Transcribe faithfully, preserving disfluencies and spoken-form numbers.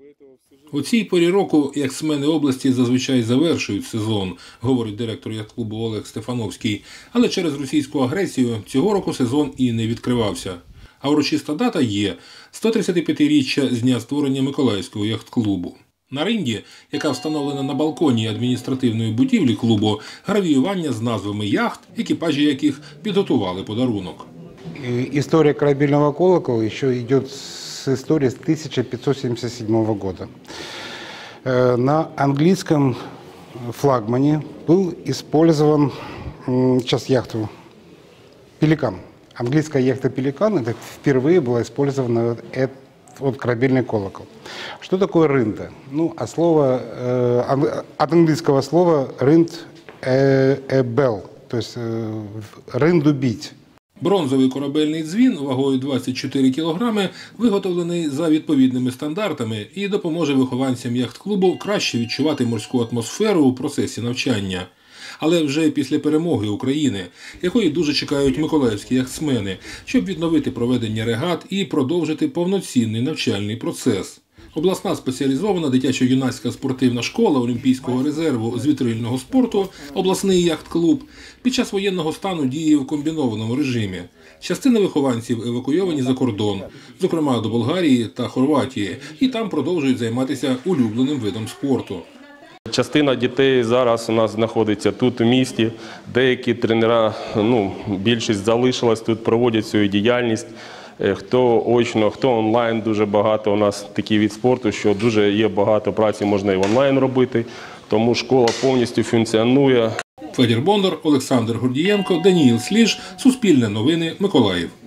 У цій порі року яхтсмени області зазвичай завершують сезон, говорить директор яхт-клубу Олег Стефановський. Але через російську агресію цього року сезон і не відкривався. А урочиста дата є – сто тридцятип'ятиріччя з дня створення Миколаївського яхт-клубу. На ринді, яка встановлена на балконі адміністративної будівлі клубу, гравіювання з назвами яхт, екіпажі яких підготували подарунок. История корабельного колокола еще идет с истории с тысяча пятьсот семьдесят седьмого года. На английском флагмане был использован, сейчас яхту, «Пеликан». Английская яхта «Пеликан» это впервые была использована вот корабельный колокол. Что такое рында? Ну, а слово, от английского слова «ринд» – «бел», то есть «ринду бить». Бронзовий корабельний дзвін вагою двадцять чотири кілограми виготовлений за відповідними стандартами і допоможе вихованцям яхт-клубу краще відчувати морську атмосферу у процесі навчання. Але вже після перемоги України, якої дуже чекають миколаївські яхтсмени, щоб відновити проведення регат і продовжити повноцінний навчальний процес. Обласна спеціалізована дитячо-юнацька спортивна школа Олімпійського резерву з вітрильного спорту «Обласний яхт-клуб» під час воєнного стану діє в комбінованому режимі. Частина вихованців евакуйовані за кордон, зокрема до Болгарії та Хорватії, і там продовжують займатися улюбленим видом спорту. Частина дітей зараз у нас знаходиться тут у місті, деякі тренера, ну, більшість залишилась тут, проводять свою діяльність. Хто очно, хто онлайн, дуже багато у нас такий від спорту, що дуже є багато праці, можна і онлайн робити, тому школа повністю функціонує. Федір Бондар, Олександр Гордієнко, Даніїл Сліж, Суспільне новини, Миколаїв.